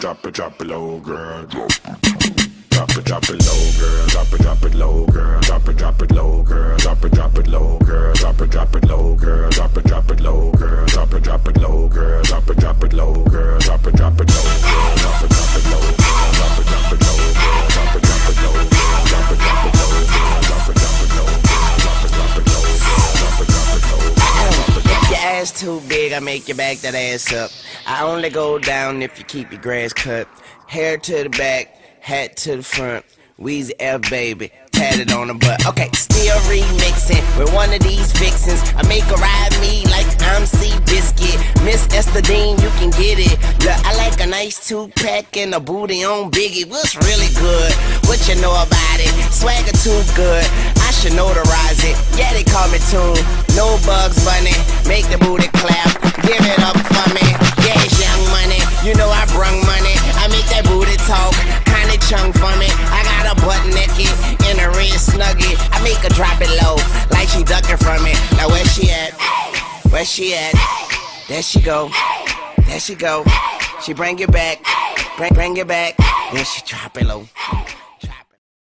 Drop it low, girl. Drop it low, girl. Drop it low, girl. Drop it low, girl. Drop it low, girl. Drop it low, girl. Drop it low, girl. Drop it low, girl. Drop it low, girl. Drop it low, girl. Drop it low, girl. Drop it low, girl. Drop it low, girl. Drop it low, girl. Drop it low, girl. Drop it low, girl. If your ass too big, I make you back that ass up. I only go down if you keep your grass cut. Hair to the back, hat to the front. Weezy F baby, tatted on the butt. Okay, still remixing with one of these vixens. I make her ride me like I'm Seabiscuit. Miss Esther Dean, you can get it. Look, I like a nice two-pack and a booty on Biggie. What's really good? What you know about it? Swagger too good. I should notarize it. Yeah, they call me Toon. No Bugs Bunny. Make the booty clap. Give it up for me. Yeah, it's Young Money. You know I brung money. I make that booty talk. Honey chung for me. I got a butt naked in a red snuggie. I make her drop it low, like she ducking from it. Now where she at? Where she at? There she go. There she go. She bring it back. Bring it back. Then she drop it low.